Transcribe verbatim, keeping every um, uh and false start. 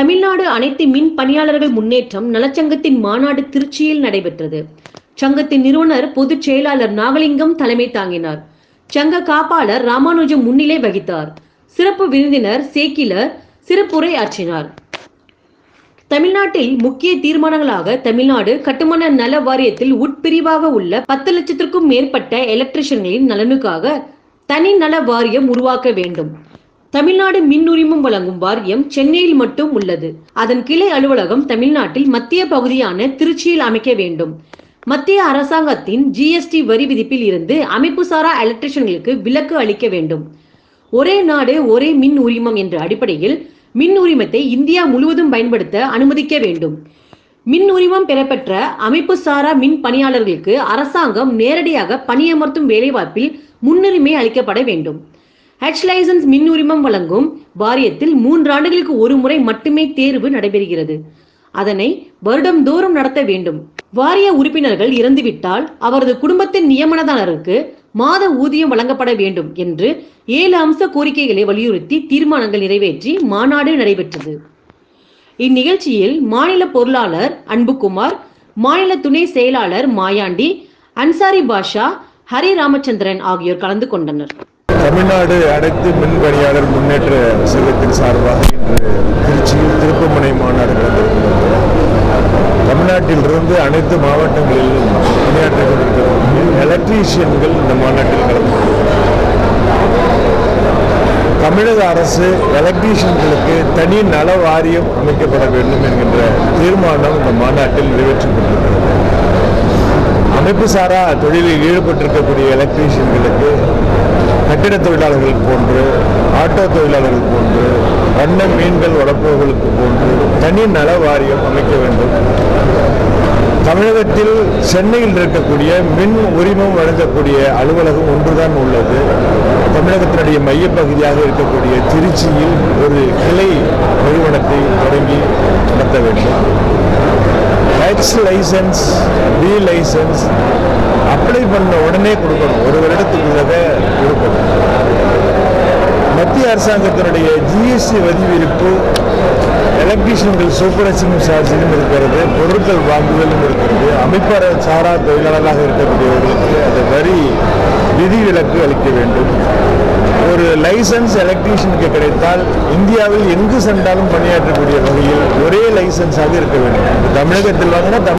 தமிழ்நாடு அனைத்து மின் பணியாளர்கள் முன்னேற்றம் நலச்சங்கத்தின் மாநாடு திருச்சியில் நடைபெற்றது. சங்கத்தின் நிறுவனர் பொதுச் செயலாளர் நாகலிங்கம் தலைமை தாங்கினார். சங்க காப்பாளர் ராமானுஜம் முன்னிலை வகித்தார். சிறப்பு விருந்தினர் சேக்கிலர் சிறப்புரை ஆற்றினார். தமிழ்நாட்டில் முக்கிய தீர்மானங்களாக தமிழ்நாடு கட்டுமான நல வாரியத்தில் உட்பிரிவாக உள்ள பத்து லட்சத்திற்கும் மேற்பட்ட எலக்ட்ரிஷியன்களின் நலனுக்காக தனி நல வாரியம் உருவாக்க வேண்டும். தமிழ்நாடு மின் உரிமம் வழங்கும் வாரியம் சென்னையில் மட்டும் உள்ளது. அதன் கிளை அலுவலகம் தமிழ்நாட்டில் மத்திய பகுதியான திருச்சியில் அமைக்க வேண்டும். மத்திய அரசாங்கத்தின் ஜிஎஸ்டி வரி விதிப்பில் இருந்து அமைப்புசாரா எலக்ட்ரிஷியன்களுக்கு விலக்கு அளிக்க வேண்டும். ஒரே நாடு ஒரே மின் உரிமம் என்ற அடிப்படையில் மின் உரிமத்தை இந்தியா முழுவதும் பயன்படுத்த அனுமதிக்க வேண்டும். மின் உரிமம் பெறப்பெற்ற அமைப்பு சாரா மின் பணியாளர்களுக்கு அரசாங்கம் நேரடியாக பணியமர்த்தும் வேலைவாய்ப்பில் முன்னுரிமை அளிக்கப்பட வேண்டும். ஹெச் லைசன்ஸ் மின் உரிமம் வழங்கும் வாரியத்தில் மூன்று ஆண்டுகளுக்கு ஒரு முறை மட்டுமே தேர்வு நடைபெறுகிறது. அதனை வருடந்தோறும் நடத்த வேண்டும். வாரிய உறுப்பினர்கள் இறந்துவிட்டால் அவரது குடும்பத்தின் நியமனதாரருக்கு மாத ஊதியம் வழங்கப்பட வேண்டும் என்று ஏழு அம்ச கோரிக்கைகளை வலியுறுத்தி தீர்மானங்கள் நிறைவேற்றி மாநாடு நடைபெற்றது. இந்நிகழ்ச்சியில் மாநில பொருளாளர் அன்புகுமார், மாநில துணை செயலாளர் மாயாண்டி, அன்சாரி பாஷா, ஹரி ராமச்சந்திரன் ஆகியோர் கலந்து கொண்டனர். தமிழ்நாடு அனைத்து மின் பணியாளர் முன்னேற்ற சங்கத்தின் சார்பாக இன்று திருச்சியில் திருப்புமுனை மாநாடு நடந்திருக்கிறது. தமிழ்நாட்டிலிருந்து அனைத்து மாவட்டங்களிலும் பணியாற்றிக் கொண்டிருக்கிற எலக்ட்ரீஷியன்கள் இந்த மாநாட்டில் கலந்து தமிழக அரசு எலக்ட்ரீஷியன்களுக்கு தனி நல வாரியம் அமைக்கப்பட வேண்டும் என்கின்ற தீர்மானம் இந்த மாநாட்டில் நிறைவேற்றப்பட்டிருக்கிறது. அமைப்பு சாரா தொழிலில் ஈடுபட்டிருக்கக்கூடிய எலக்ட்ரீஷியன்களுக்கு கட்டிட தொழிலாளர்கள் போன்று, ஆட்டோ தொழிலாளர்கள் போன்று, வண்ண மீன்கள் வளர்ப்பவர்களுக்கு போன்று தனி நல வாரியம் அமைக்க வேண்டும். தமிழகத்தில் சென்னையில் இருக்கக்கூடிய மின் உரிமம் வழங்கக்கூடிய அலுவலகம் ஒன்றுதான் உள்ளது. தமிழகத்தினுடைய மையப்பகுதியாக இருக்கக்கூடிய திருச்சியில் ஒரு கிளை நிறுவனத்தை தொடங்கி நடத்த வேண்டும். H licence, B licence apply பண்ண உடனே கொடுக்கணும், ஒரு வருடத்துக்குள்ளத கொடுக்கணும். மத்திய அரசாங்கத்தினுடைய ஜிஎஸ்டி வரி விதிப்பு எலக்ட்ரீஷியன்கள் சூப்பர்வைசிங் சார்ஜிலும் இருக்கிறது, பொருட்கள் வாங்குதலும் இருக்கிறது. அமைப்பர சாரா தொழிலாளராக இருக்கக்கூடியவர்களுக்கு அந்த வரி விதிவிலக்கு அளிக்க வேண்டும். ஒரு லைசன்ஸ் எலக்ட்ரீஷியனுக்கு கிடைத்தால் இந்தியாவில் எங்கு சென்றாலும் பணியாற்றக்கூடிய வகையில் ஒரே லைசன்ஸாக இருக்க வேண்டும். தமிழகத்தில் வாங்கினா